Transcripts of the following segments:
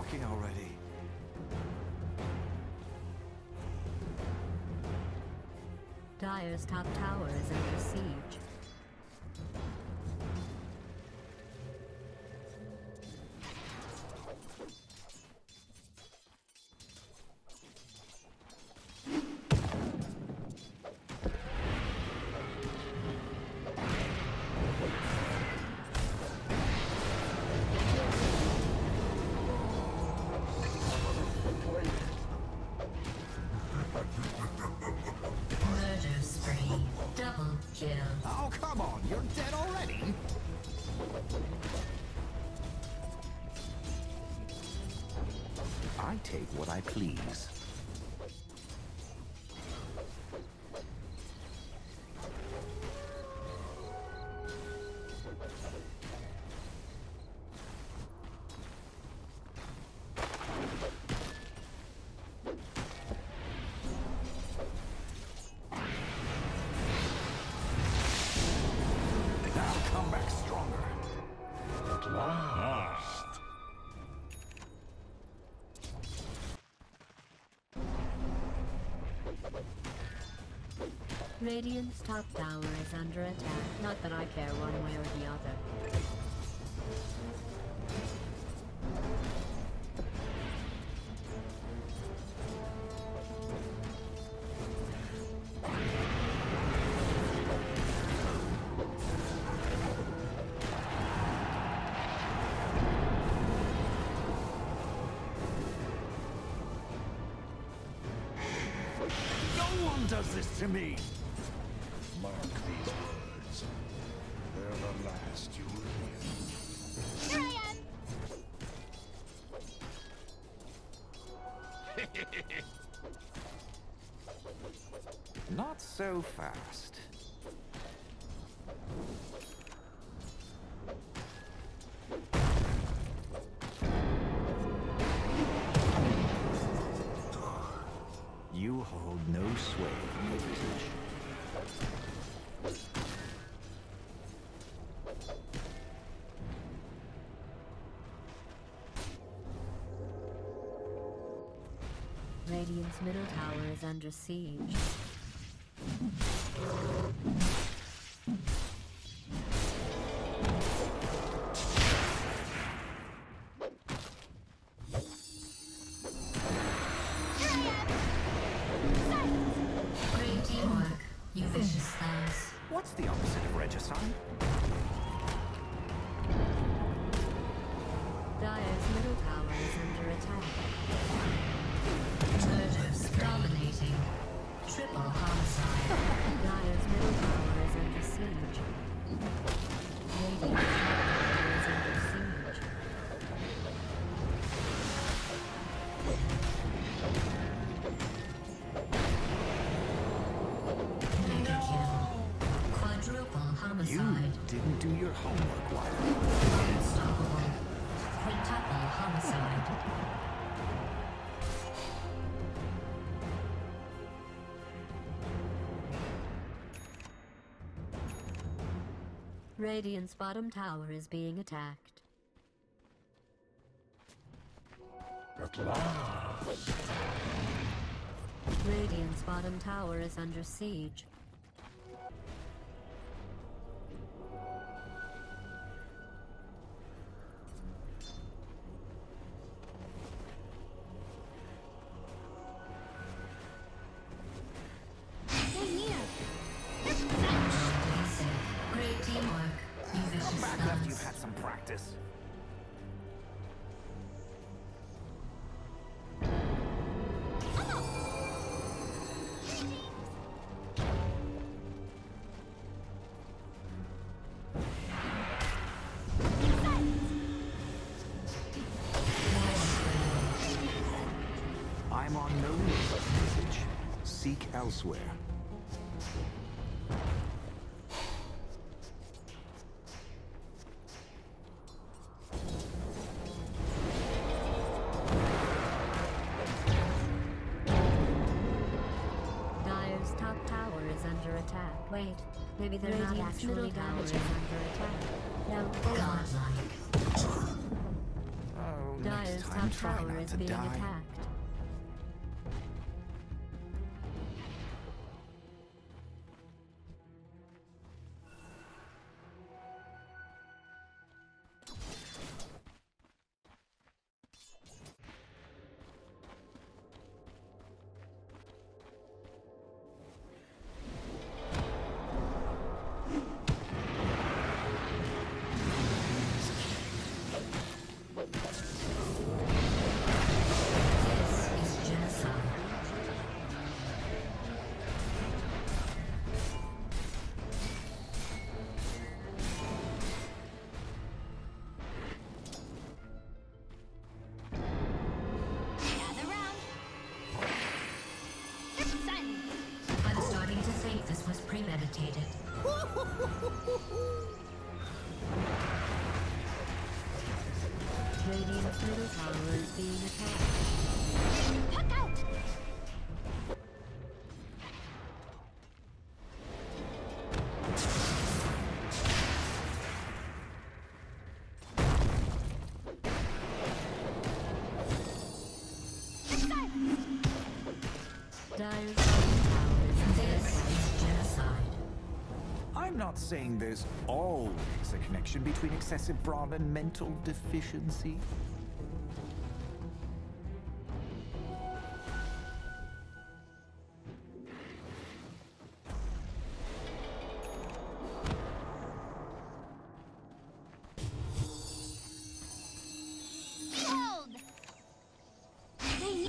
talking already? Dire's top tower is under siege. Murder spree. Double kill. Oh, come on, you're dead already? I take what I please. I'll come back stronger. At last. Radiant's top tower is under attack. Not that I care one way or the other. No one does this to me! Mark these words. They're the last you will hear. Here I am! Not so fast. You hold no sway in the village. Radiant's middle tower is under siege. Great teamwork, you vicious slaves. What's the opposite of regicide? Dire's middle tower is under attack. Murders dominating. Triple homicide. Dire's middle tower is under siege. Radiant's top tower is under siege. Mega kill. Quadruple You homicide. didn't do your homework, Wiley. Unstoppable. Quintuple homicide. Radiant's bottom tower is being attacked. At last. Radiant's bottom tower is under siege. Stay near! Great teamwork, you vicious Come back after you've slugs. had some practice. I'm on no list, Visage. Seek elsewhere. Dire's top tower is under attack. Wait, maybe they're not Radiant's actually middle tower is damaging. under attack. No, Godlike. Oh, Dire's Next time, top try tower not is to being die. attacked. This is genocide. Gather round. Son. I'm starting to think this was premeditated. Radiant's middle tower is being attacked. Puck out. Dire's bottom tower is under This attack. is genocide. I'm not saying there's always a connection between excessive brawn and mental deficiency. Hold. They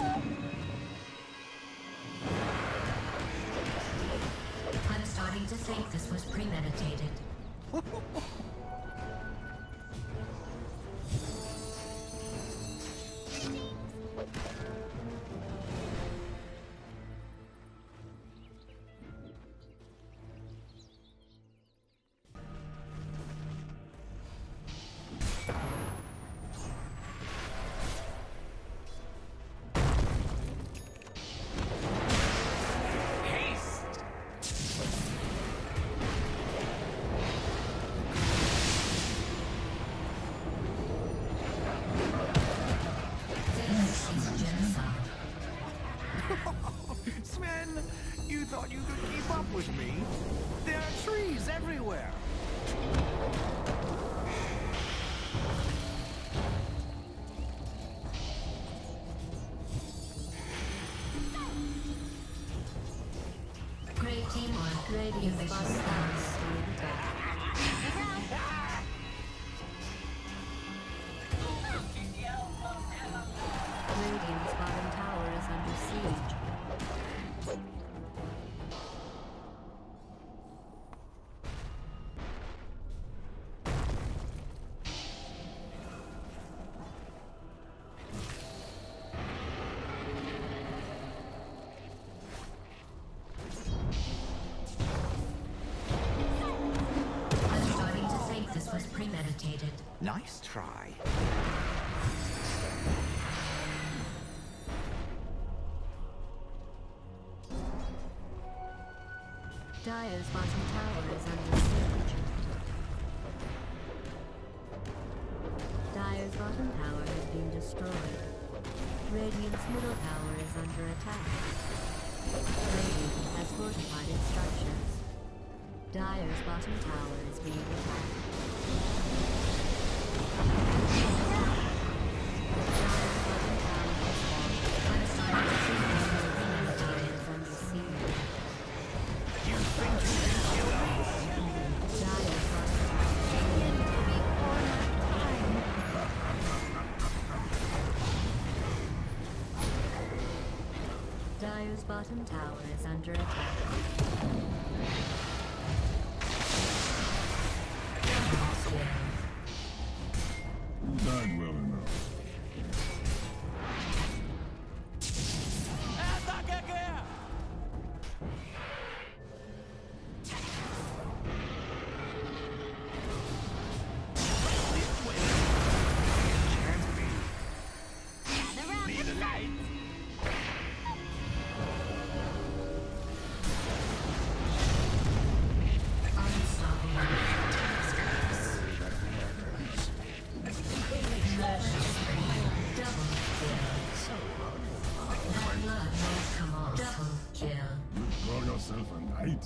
I'm starting to think this was premeditated. This is genocide. Sven, you thought you could keep up with me? There are trees everywhere. Great teamwork. Radiant's Vicious bottom tower is stance. being attacked. gather round. Radiant's bottom tower is under siege. I'm starting to think this was premeditated. Nice try. Dire's bottom tower is under siege. Dire's bottom tower has been destroyed. Radiant's middle tower is under attack. Radiant has fortified its structures. Dire's bottom tower is being attacked. Dire's bottom tower has fallen. I'm starting to think this was premeditated. Is under siege. You think you can kill me? Dire's bottom tower. Dire's bottom tower is under attack. Died well enough. Gather round. Unstoppable. yourself a knight?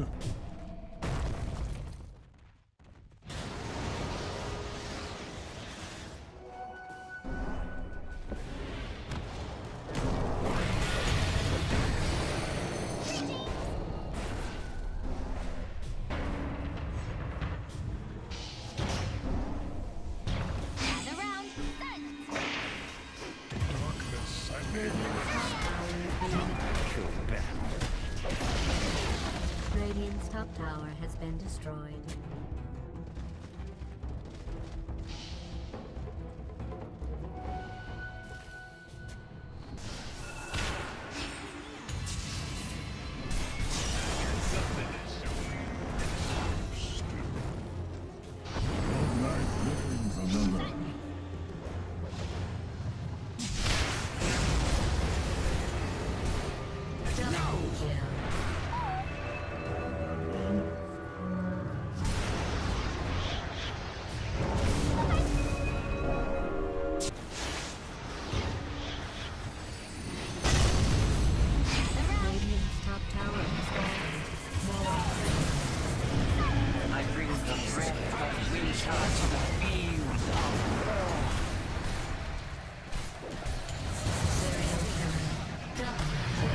Gather round. Done. Darkness and Radiant's top tower has been destroyed. One night living's another. Double kill. Radiant's top tower has fallen. I bring the breath of winter to the fields of war. Serial killer. Double kill.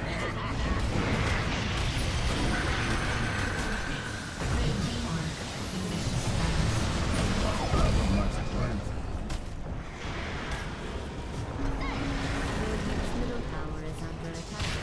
Much strength. Radiant's middle tower is under attack.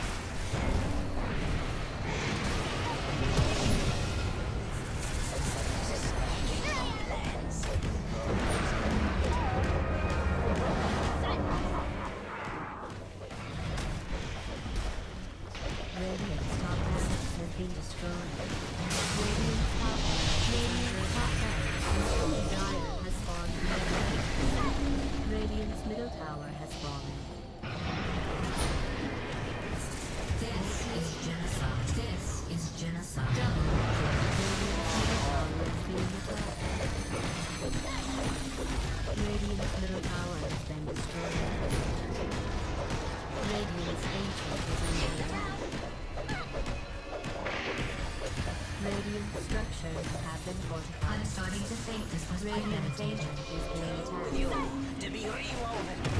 Radiant's top barracks has been destroyed. Radiant's top barracks has fallen. Radiant's middle tower has fallen. This is genocide. This is genocide. Double kill. Radiant's middle tower is being attacked. Radiant's middle tower has been destroyed. Radiant's ancient is under attack. Radiant structures have been fortified. I'm starting to think this was Radiant's premeditated. ancient is being attacked. You to be rewoven.